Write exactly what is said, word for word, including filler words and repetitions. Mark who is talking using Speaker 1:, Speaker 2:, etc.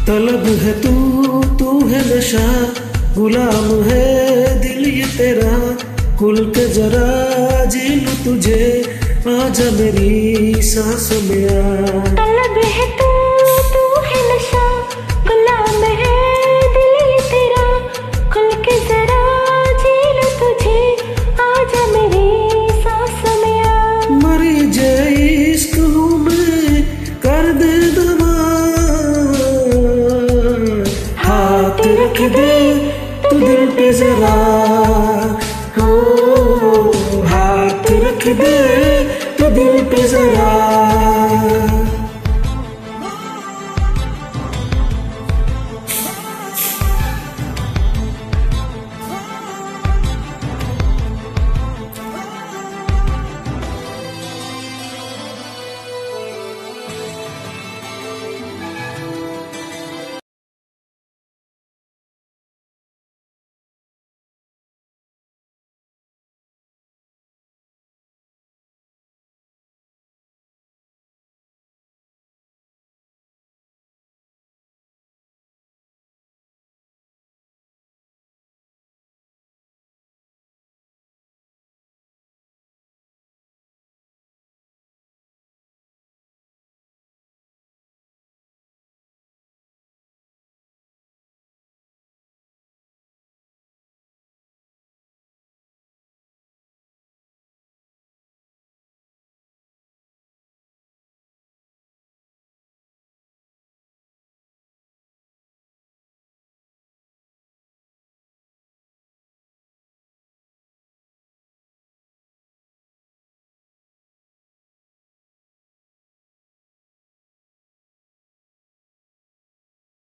Speaker 1: तलब है तू तू है नशा, गुलाम है दिल ये तेरा, खुल के जरा जी लूं तुझे, आजा मेरी सांसों में आ।
Speaker 2: तलब है तू तू है नशा, गुलाम है दिल ये तेरा, खुल के जरा जी लूं तुझे, आजा मेरी सांसों में आ।
Speaker 1: मरीज़-ए-इश्क हूँ मैं, कर दे दवा, हाथ रख दे तू दिल पे जरा, हो हाथ रख दे तू दिल पे जरा।